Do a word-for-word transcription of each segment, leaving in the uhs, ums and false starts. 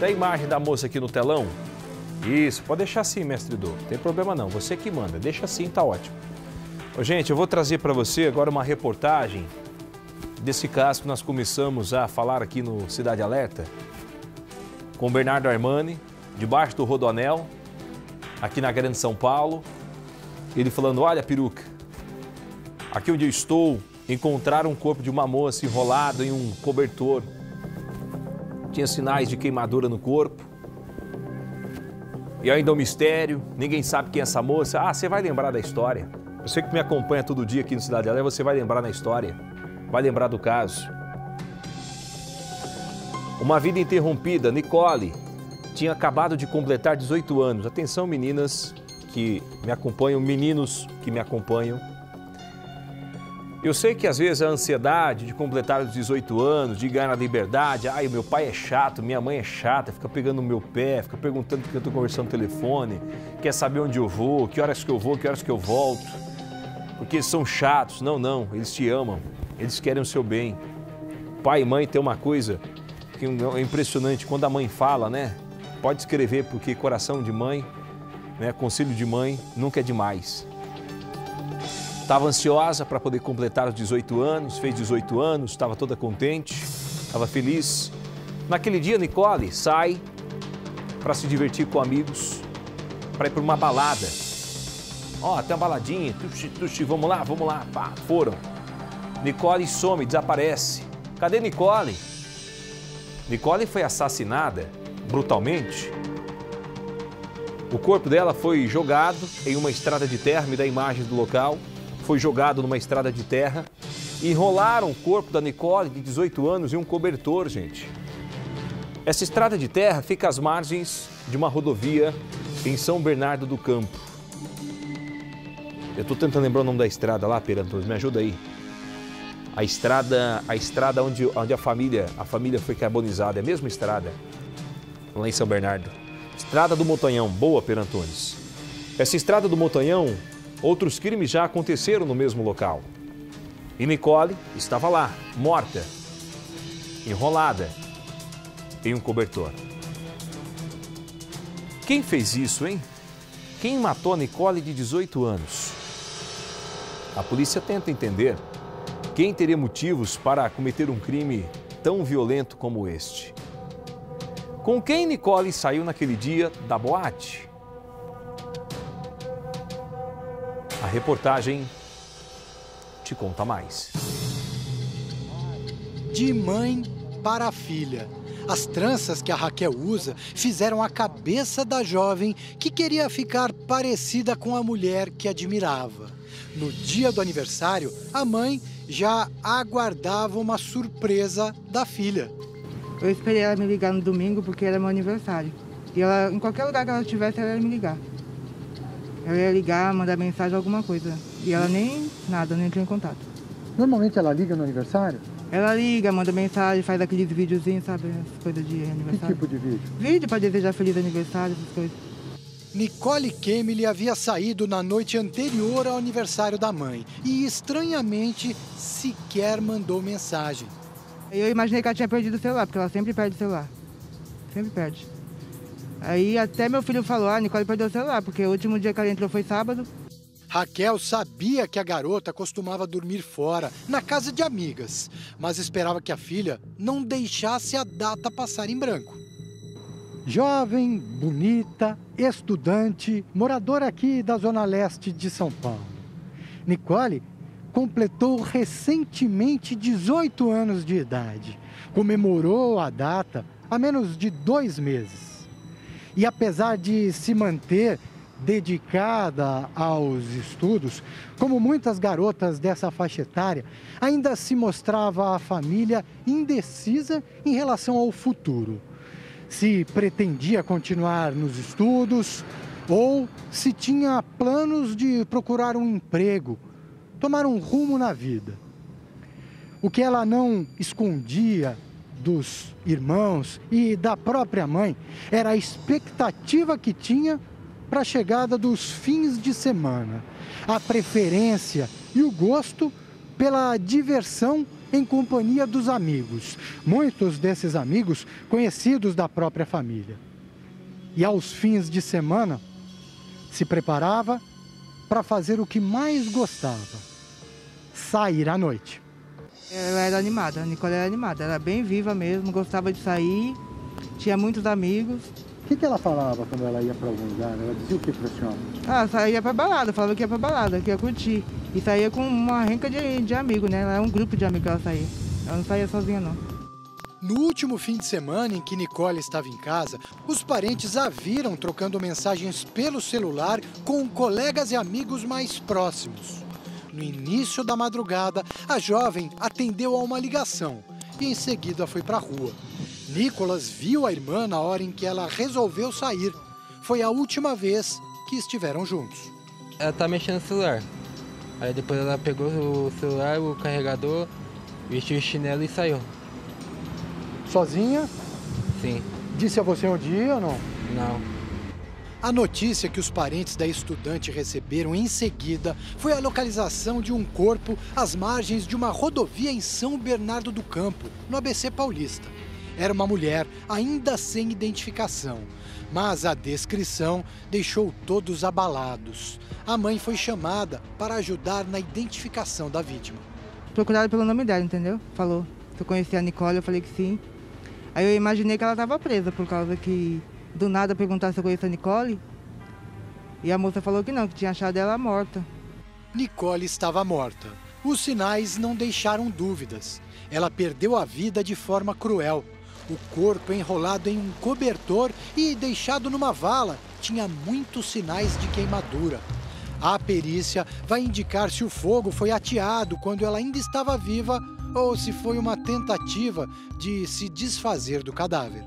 Dá a imagem da moça aqui no telão. Isso, pode deixar assim, mestre Dô. Não tem problema não, você que manda. Deixa assim, tá ótimo. Ô, gente, eu vou trazer para você agora uma reportagem desse caso que nós começamos a falar aqui no Cidade Alerta com o Bernardo Armani, debaixo do Rodoanel, aqui na Grande São Paulo. Ele falando, olha, peruca, aqui onde eu estou, encontraram um corpo de uma moça enrolado em um cobertor. Tinha sinais de queimadura no corpo. E ainda é um mistério, ninguém sabe quem é essa moça. Ah, você vai lembrar da história. Você que me acompanha todo dia aqui no Cidade Alerta, você vai lembrar da história. Vai lembrar do caso. Uma vida interrompida. Nicole tinha acabado de completar dezoito anos. Atenção, meninas que me acompanham, meninos que me acompanham. Eu sei que às vezes a ansiedade de completar os dezoito anos, de ganhar a liberdade, ai, meu pai é chato, minha mãe é chata, fica pegando no meu pé, fica perguntando porque eu estou conversando no telefone, quer saber onde eu vou, que horas que eu vou, que horas que eu volto, porque eles são chatos. Não, não, eles te amam, eles querem o seu bem. Pai e mãe tem uma coisa que é impressionante, quando a mãe fala, né? Pode escrever, porque coração de mãe, né, conselho de mãe, nunca é demais. Estava ansiosa para poder completar os dezoito anos, fez dezoito anos, estava toda contente, estava feliz. Naquele dia, Nicole sai para se divertir com amigos, para ir para uma balada. Ó, oh, tem uma baladinha, tuxi, tuxi, vamos lá, vamos lá, pá, foram. Nicole some, desaparece. Cadê Nicole? Nicole foi assassinada brutalmente. O corpo dela foi jogado em uma estrada de terra, me dá imagens do local. Foi jogado numa estrada de terra. Enrolaram o corpo da Nicole, de dezoito anos, em um cobertor, gente. Essa estrada de terra fica às margens de uma rodovia em São Bernardo do Campo. Eu estou tentando lembrar o nome da estrada lá, Pedro Antônio, me ajuda aí. A estrada, a estrada onde, onde a família, a família foi carbonizada, é a mesma estrada, lá em São Bernardo. Estrada do Montanhão, boa, Pedro Antunes. Essa estrada do Montanhão, outros crimes já aconteceram no mesmo local. E Nicole estava lá, morta, enrolada em um cobertor. Quem fez isso, hein? Quem matou a Nicole de dezoito anos? A polícia tenta entender quem teria motivos para cometer um crime tão violento como este. Com quem Nicole saiu naquele dia da boate? A reportagem te conta mais. De mãe para filha. As tranças que a Raquel usa fizeram a cabeça da jovem que queria ficar parecida com a mulher que admirava. No dia do aniversário, a mãe já aguardava uma surpresa da filha. Eu esperei ela me ligar no domingo porque era meu aniversário. E ela, em qualquer lugar que ela estivesse, ela ia me ligar. Ela ia ligar, mandar mensagem, alguma coisa. E ela nem nada, nem entrou em contato. Normalmente ela liga no aniversário? Ela liga, manda mensagem, faz aqueles videozinhos, sabe? As coisas de aniversário. Que tipo de vídeo? Vídeo para desejar feliz aniversário, essas coisas. Nicole Kemily havia saído na noite anterior ao aniversário da mãe. E, estranhamente, sequer mandou mensagem. Eu imaginei que ela tinha perdido o celular, porque ela sempre perde o celular. Sempre perde. Aí até meu filho falou, ah, Nicole perdeu o celular, porque o último dia que ela entrou foi sábado. Raquel sabia que a garota costumava dormir fora, na casa de amigas, mas esperava que a filha não deixasse a data passar em branco. Jovem, bonita, estudante, moradora aqui da Zona Leste de São Paulo. Nicole completou recentemente dezoito anos de idade. Comemorou a data há menos de dois meses. E apesar de se manter dedicada aos estudos, como muitas garotas dessa faixa etária, ainda se mostrava a família indecisa em relação ao futuro. Se pretendia continuar nos estudos ou se tinha planos de procurar um emprego, tomar um rumo na vida. O que ela não escondia dos irmãos e da própria mãe era a expectativa que tinha para a chegada dos fins de semana, a preferência e o gosto pela diversão em companhia dos amigos, muitos desses amigos conhecidos da própria família. E aos fins de semana, se preparava para fazer o que mais gostava, sair à noite. Ela era animada, a Nicole era animada, era bem viva mesmo, gostava de sair, tinha muitos amigos. O que, que ela falava quando ela ia para algum lugar? Ela dizia o que para a senhora? Ah, saía pra balada, falava que ia pra balada, que ia curtir. E saía com uma renca de, de amigos, né? Era um grupo de amigos que ela saía. Ela não saía sozinha, não. No último fim de semana em que Nicole estava em casa, os parentes a viram trocando mensagens pelo celular com colegas e amigos mais próximos. No início da madrugada, a jovem atendeu a uma ligação e em seguida foi para a rua. Nicolas viu a irmã na hora em que ela resolveu sair. Foi a última vez que estiveram juntos. Ela tá mexendo no celular. Aí depois ela pegou o celular, o carregador, vestiu o chinelo e saiu. Sozinha? Sim. Disse a você um dia ou não? Não. A notícia que os parentes da estudante receberam em seguida foi a localização de um corpo às margens de uma rodovia em São Bernardo do Campo, no A B C Paulista. Era uma mulher ainda sem identificação, mas a descrição deixou todos abalados. A mãe foi chamada para ajudar na identificação da vítima. Procuraram pelo nome dela, entendeu? Falou. Se eu conhecia a Nicole, eu falei que sim. Aí eu imaginei que ela estava presa, por causa que do nada perguntaram se eu conhecia a Nicole. E a moça falou que não, que tinha achado ela morta. Nicole estava morta. Os sinais não deixaram dúvidas. Ela perdeu a vida de forma cruel. O corpo enrolado em um cobertor e deixado numa vala tinha muitos sinais de queimadura. A perícia vai indicar se o fogo foi ateado quando ela ainda estava viva ou se foi uma tentativa de se desfazer do cadáver.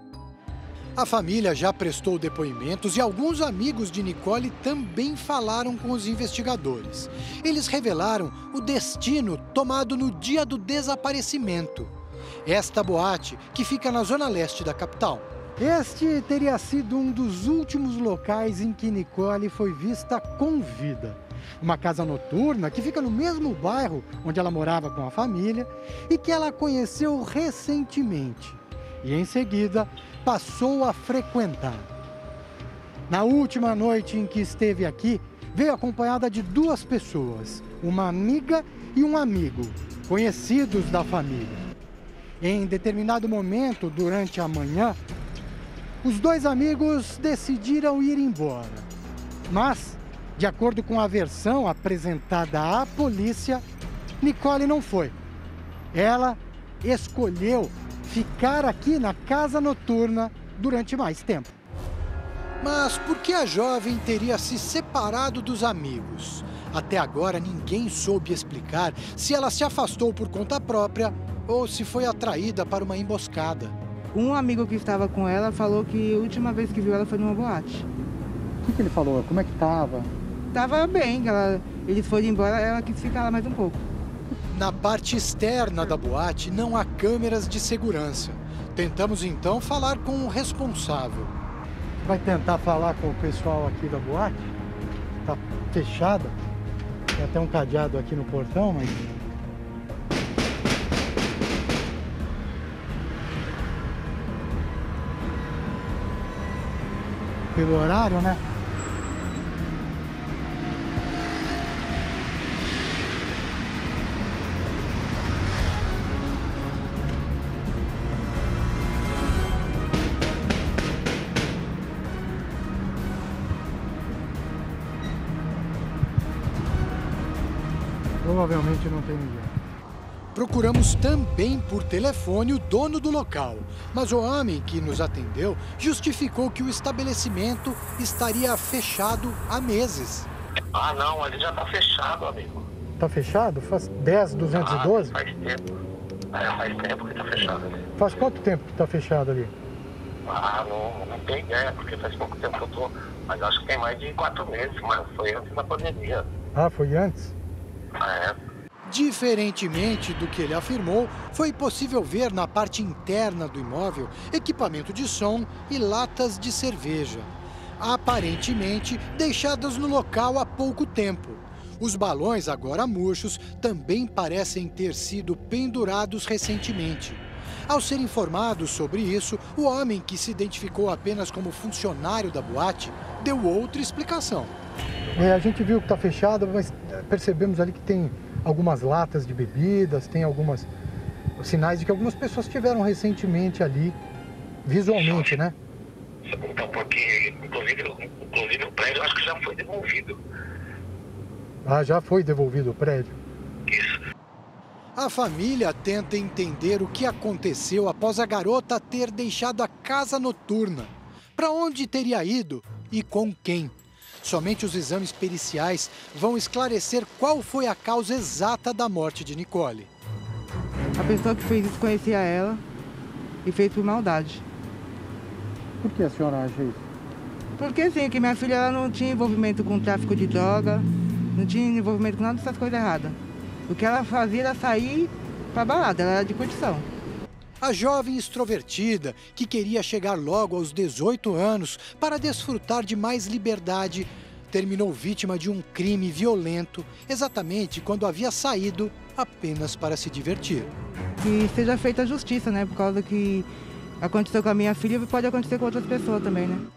A família já prestou depoimentos e alguns amigos de Nicole também falaram com os investigadores. Eles revelaram o destino tomado no dia do desaparecimento. Esta boate, que fica na zona leste da capital. Este teria sido um dos últimos locais em que Nicole foi vista com vida. Uma casa noturna que fica no mesmo bairro onde ela morava com a família e que ela conheceu recentemente. E em seguida passou a frequentar. Na última noite em que esteve aqui, veio acompanhada de duas pessoas, uma amiga e um amigo, conhecidos da família. Em determinado momento, durante a manhã, os dois amigos decidiram ir embora. Mas, de acordo com a versão apresentada à polícia, Nicole não foi. Ela escolheu ficar aqui na casa noturna durante mais tempo. Mas por que a jovem teria se separado dos amigos? Até agora ninguém soube explicar se ela se afastou por conta própria ou se foi atraída para uma emboscada. Um amigo que estava com ela falou que a última vez que viu ela foi numa boate. O que, que ele falou? Como é que estava? Tava bem, ela, eles foram embora, ela quis ficar lá mais um pouco. Na parte externa da boate não há câmeras de segurança. Tentamos então falar com o responsável. Vai tentar falar com o pessoal aqui da boate? Tá fechada. Tem até um cadeado aqui no portão, mas... Pelo horário, né? Provavelmente não tem ninguém. Procuramos também por telefone o dono do local, mas o homem que nos atendeu justificou que o estabelecimento estaria fechado há meses. Ah, não, ali já tá fechado, amigo. Tá fechado? Faz dez, duzentos e doze? Ah, faz tempo. É, faz tempo que tá fechado ali. Faz quanto tempo que tá fechado ali? Ah, não, não tenho ideia, porque faz pouco tempo que eu tô... Mas acho que tem mais de quatro meses, mas foi antes da pandemia. Ah, foi antes? Ah, é. Diferentemente do que ele afirmou, foi possível ver na parte interna do imóvel equipamento de som e latas de cerveja, aparentemente deixadas no local há pouco tempo. Os balões, agora murchos, também parecem ter sido pendurados recentemente. Ao ser informado sobre isso, o homem, que se identificou apenas como funcionário da boate, deu outra explicação. É, a gente viu que está fechado, mas percebemos ali que tem algumas latas de bebidas, tem algumas sinais de que algumas pessoas estiveram recentemente ali, visualmente, né? Então, porque, inclusive, inclusive o prédio, eu acho que já foi devolvido. Ah, já foi devolvido o prédio? Isso. A família tenta entender o que aconteceu após a garota ter deixado a casa noturna. Para onde teria ido e com quem? Somente os exames periciais vão esclarecer qual foi a causa exata da morte de Nicole. A pessoa que fez isso conhecia ela e fez por maldade. Por que a senhora acha isso? Porque assim, que minha filha ela não tinha envolvimento com tráfico de droga, não tinha envolvimento com nada dessas coisas erradas. O que ela fazia era sair pra balada, ela era de curtição. A jovem extrovertida, que queria chegar logo aos dezoito anos para desfrutar de mais liberdade, terminou vítima de um crime violento, exatamente quando havia saído apenas para se divertir. Que seja feita a justiça, né? Por causa que aconteceu com a minha filha e pode acontecer com outras pessoas também, né?